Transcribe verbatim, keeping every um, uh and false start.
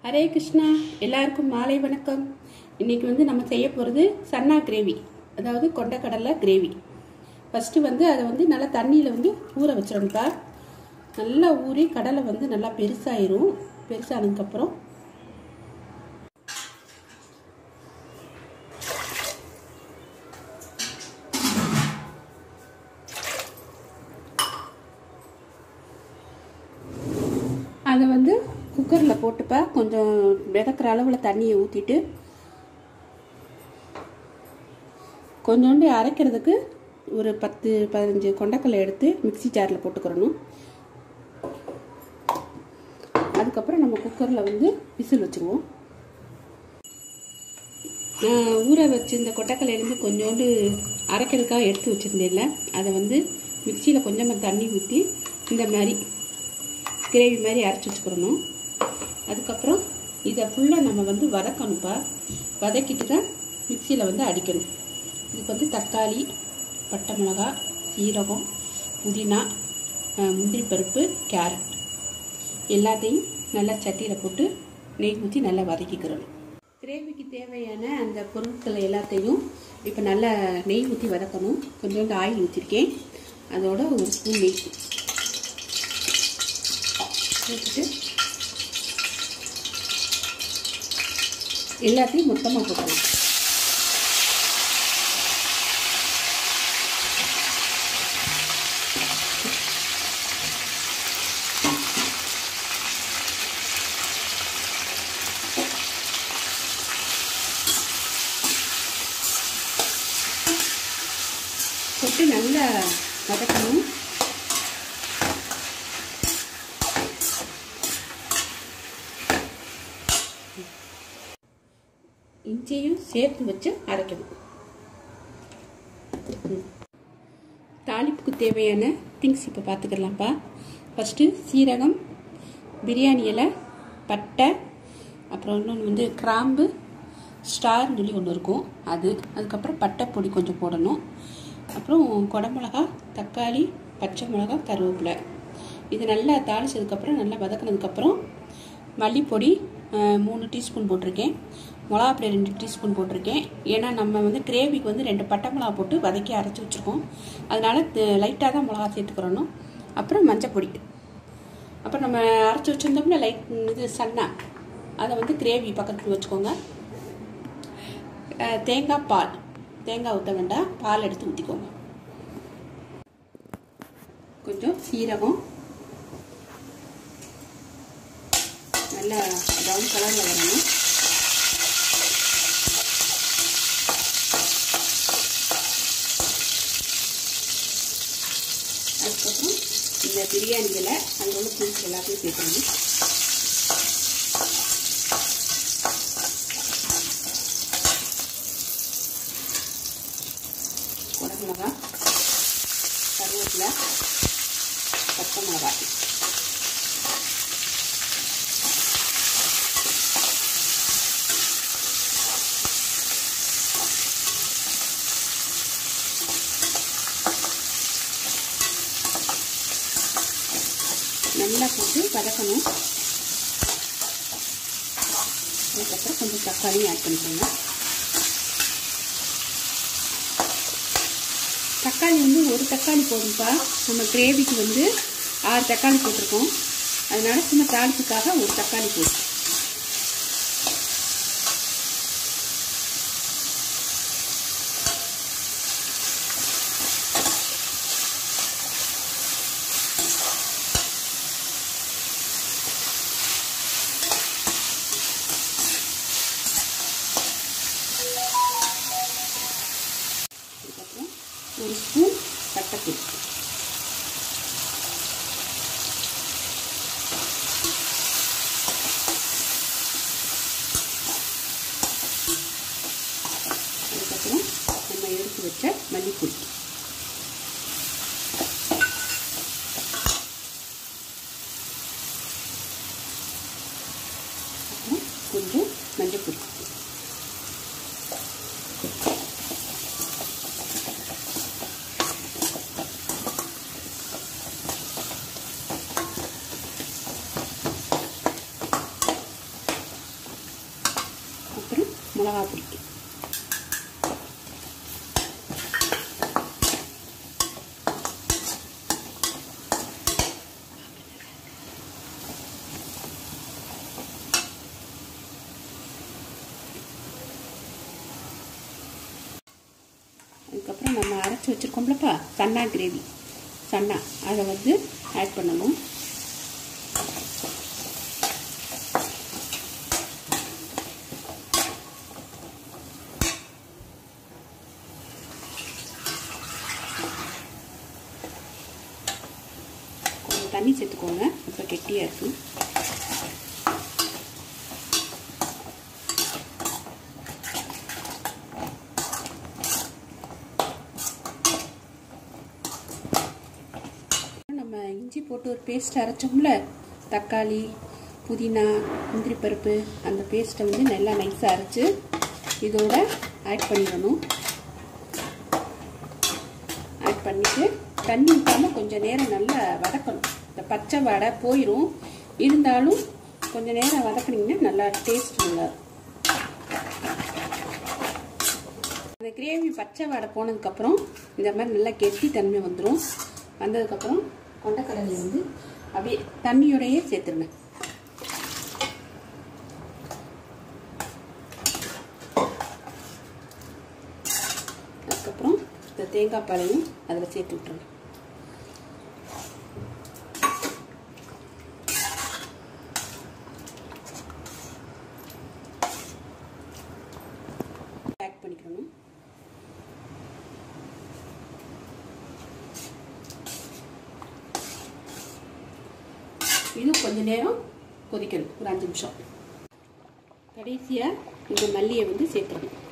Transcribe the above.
ஹரே கிருஷ்ணா, எல்லாருக்கும் மாலை வணக்கம். இன்னைக்கு வந்து நம்ம செய்ய போகிறது சன்னா கிரேவி, அதாவது கொண்டக்கடலை கிரேவி. ஃபஸ்ட்டு வந்து அதை வந்து நல்லா தண்ணியில் வந்து ஊற வச்சிடணும்ப்பா. நல்லா ஊறி கடலை வந்து நல்லா பெருசாயிரும். பெருசானதுக்கப்புறம் அதை வந்து குக்கரில் போட்டுப்பா. கொஞ்சம் மிதக்கிற அளவில் தண்ணியை ஊற்றிட்டு கொஞ்சோண்டு அரைக்கிறதுக்கு ஒரு பத்து பதினஞ்சு கொண்டக்கடலை எடுத்து மிக்சி ஜாரில் போட்டுக்கிறணும். அதுக்கப்புறம் நம்ம குக்கரில் வந்து விசில் வச்சுருவோம். ஊற வச்சு இந்த கொண்டக்கடலையிலேருந்து கொஞ்சோண்டு அரைக்கிறதுக்காக எடுத்து வச்சுருந்தேன்ல, அதை வந்து மிக்சியில் கொஞ்சமாக தண்ணி ஊற்றி இந்த மாதிரி கிரேவி மாதிரி அரைச்சி வச்சுக்கிறணும். அதுக்கப்புறம் இதை ஃபுல்லாக நம்ம வந்து வதக்கணும்ப்பா. வதக்கிட்டு தான் மிக்சியில் வந்து அடிக்கணும். இதுக்கு வந்து தக்காளி, பட்டை மிளகா, சீரகம், புதினா, முந்திரி பருப்பு, கேரட் எல்லாத்தையும் நல்லா சட்டியில் போட்டு நெய் ஊற்றி நல்லா வதக்கிக்கிறணும். கிரேவிக்கு தேவையான அந்த பொருட்களை எல்லாத்தையும் இப்போ நல்லா நெய் ஊற்றி வதக்கணும். கொஞ்சோண்டு ஆயில் ஊற்றிருக்கேன். அதோட ஒரு ஸ்பூன் நெய் ஊற்றிட்டு எல்லாத்தையும் மொத்தமாக போட்டணும். போட்டு நல்லா வதக்கணும். இஞ்சியும் சேர்த்து வச்சு அரைக்கணும். தாளிப்புக்கு தேவையான திங்ஸ் இப்போ பார்த்துக்கலாம்ப்பா. ஃபஸ்ட்டு சீரகம், பிரியாணி இலை, பட்டை, அப்புறம் இன்னொன்று வந்து கிராம்பு, ஸ்டார்னு சொல்லி ஒன்று இருக்கும் அது. அதுக்கப்புறம் பட்டை பொடி கொஞ்சம் போடணும். அப்புறம் குடமிளகா, தக்காளி, பச்சை மிளகா, கருவேப்பிலை. இது நல்லா தாளிச்சதுக்கப்புறம் நல்லா வதக்கினதுக்கப்புறம் மல்லிப்பொடி மூணு டீஸ்பூன் போட்டிருக்கேன். மிளகாப்பொடி ரெண்டு டீஸ்பூன் போட்டிருக்கேன். ஏன்னா நம்ம வந்து கிரேவிக்கு வந்து ரெண்டு பட்டை மிளகா போட்டு வதக்கி அரைச்சி வச்சுருக்கோம். அதனால் லைட்டாக தான் மிளகா சேர்த்துக்கிறணும். அப்புறம் மஞ்சப்பொடி. அப்புறம் நம்ம அரைச்சி வச்சுருந்தோம்னா லைட் இது சன்னா, அதை வந்து கிரேவி பக்கத்துக்கு வச்சுக்கோங்க. தேங்காய் பால், தேங்காய் ஊற்ற வேண்டாம், பால் எடுத்து ஊற்றிக்கோங்க. கொஞ்சம் சீரகம் நல்லா ப்ரௌன் கலரில் வரணும். அதுக்கப்புறம் இந்த பிரியாணி இலை, அதில் உள்ள திங்ஸ் எல்லாத்தையும் சேர்க்கணும். குடமிளகா, கருவேப்பிலை, பச்சை மிளகாய். நல்லா போட்டு வதக்கணும். அதுக்கப்புறம் கொஞ்சம் தக்காளியும் ஆட் பண்ணிக்கோங்க. தக்காளி வந்து ஒரு தக்காளி போதும்ப்பா. நம்ம கிரேவிக்கு வந்து ஆறு தக்காளி போட்டிருக்கோம். அதனால சின்ன தாளிப்புக்காக ஒரு தக்காளி போடும். ஒரு ஸ்பூன் பட்டைத்தூள், அதுக்கப்புறம் நம்ம எடுத்து வச்ச மல்லிப்பொடி, அப்புறம் கொஞ்சம் மஞ்சள் பொடி. மிளகாய் பொடி. அதுக்கப்புறம் நம்ம அரைச்சி வச்சுருக்கோம்லப்பா சன்னா கிரேவி, சன்னா அதை வந்து ஆட் பண்ணணும். கொஞ்சம் தண்ணி சேர்த்துக்கோங்க, இப்போ கெட்டியாக இருக்கும். இஞ்சி போட்டு ஒரு பேஸ்ட் அரைச்சோம்ல, தக்காளி, புதினா, முந்திரி பருப்பு, அந்த பேஸ்ட்டை வந்து நல்லா நைஸாக அரைச்சி இதோட ஆட் பண்ணிடணும். ஆட் பண்ணிவிட்டு தண்ணி ஊற்றாமல் கொஞ்சம் நேரம் நல்லா வதக்கணும். இந்த பச்சை வடை போயிடும், இருந்தாலும் கொஞ்சம் நேரம் வதக்குனீங்கன்னா நல்லா டேஸ்ட் நல்லா இருக்கும். அந்த கிரேவி பச்சை வடை போனதுக்கப்புறம் இந்த மாதிரி நல்லா கெட்டி தன்மை வந்துடும். வந்ததுக்கப்புறம் கொண்டக்கடலை வந்து அப்படியே தண்ணியோடையே சேர்த்துருங்க. அதுக்கப்புறம் இந்த தேங்காய் பாலையும் அதில் சேர்த்து விட்டுருங்க. பேக் பண்ணிக்கணும். இது கொஞ்ச நேரம் கொதிக்கணும், ஒரு அஞ்சு நிமிஷம். கடைசியாக இந்த மல்லியை வந்து சேர்த்துக்கணும்.